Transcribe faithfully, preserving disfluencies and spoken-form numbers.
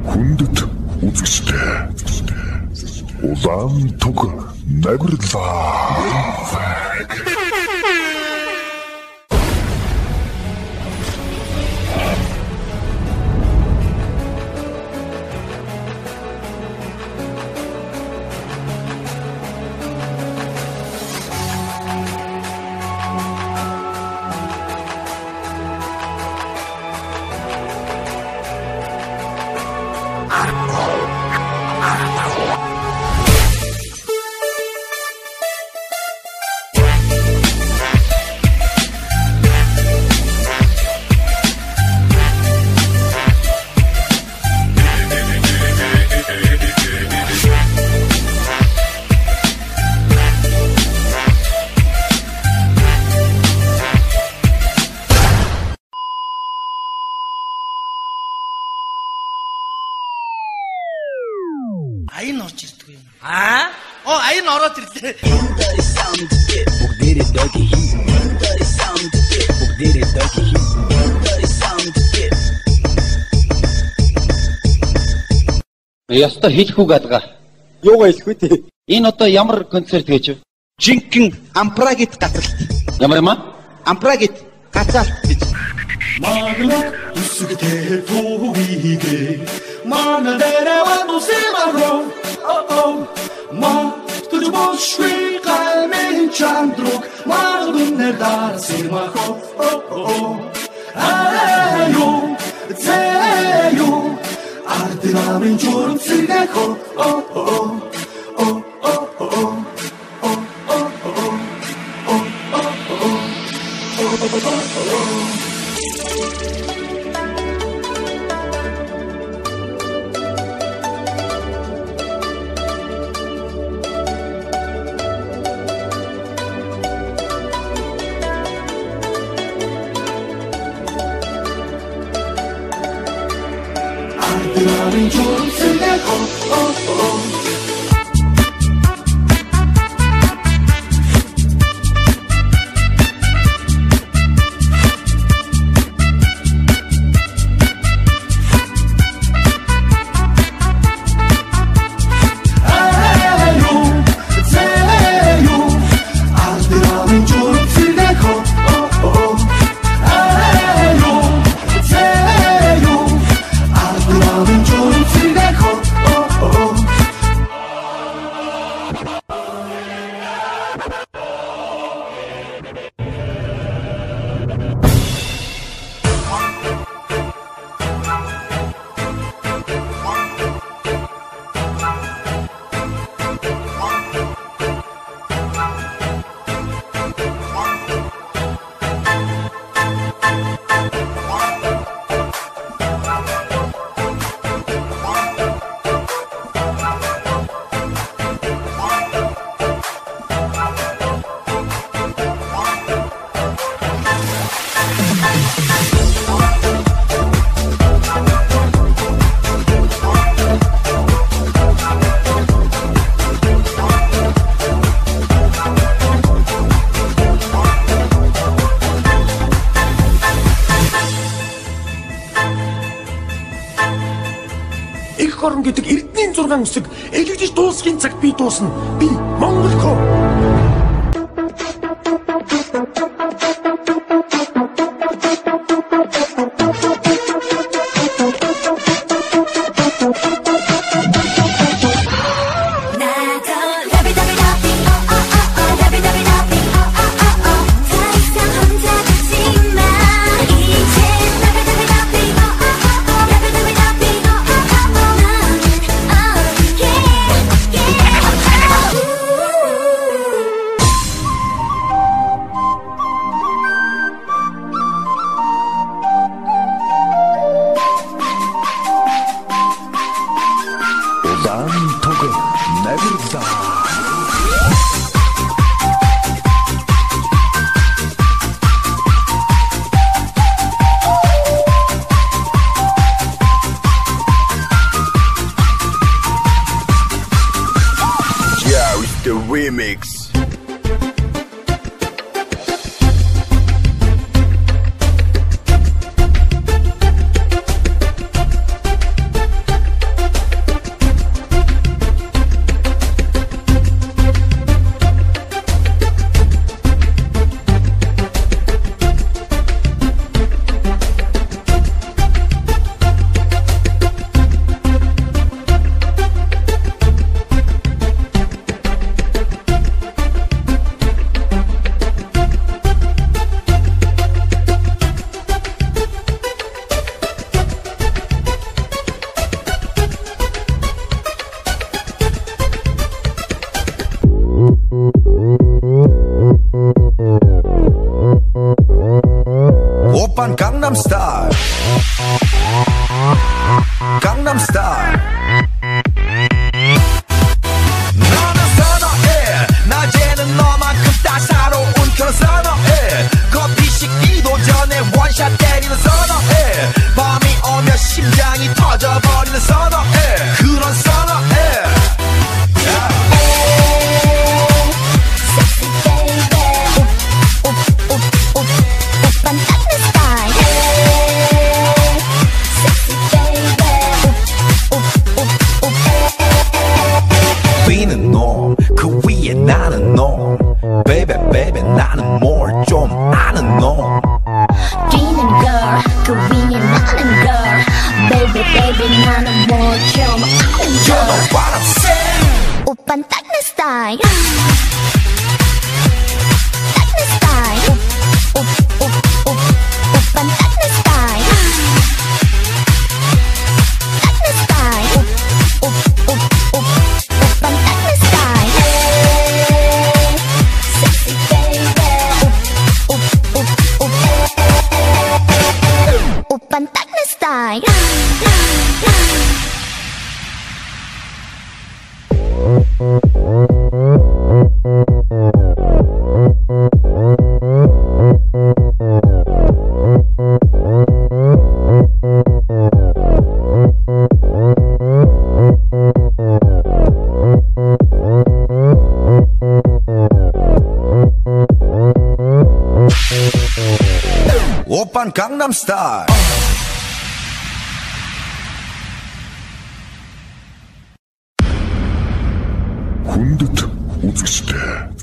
хүндэт үзэгчтэй улаан туг нагварлаа. Аян орж ирдэг юм. Аа? Оо, аян ороод ирлээ. Яста хэлэх үг алга. Юугаа хэлэх вэ те? Энэ одоо ямар концерт гэж вэ? Жинхэнэ ампрагит гацалт. Ямар юм аа? Ампрагит гацалт гэж. Магнат үсгтэй туугигээ манадэраа тусэмаро оо оо ма түжбошгүй каймэн чандрук магнэр дарсимахо оо оо аю зэю ардинамин журм сэргэхо оо оо оо оо оо Ardinamın çorumsunda oh oh oh. Их орон гэдэг Эрдэнийн зургаан үсэг элэгдэж дуусхийн цагт би дуусна. Би Монгол хоо. The remix. 나는 뭐좀 오빤 딱 내 스타일 딱 내 스타일 오, 오, 오, 오, 오빤 딱 내 스타일 딱 내 스타일 오, 오, 오, 오, 오빤 딱 내 스타일 Sexy baby 오, 오, 오, 오, 오빤 딱 내 스타일 오빤 강남 스타일. 혼듯 우즈시대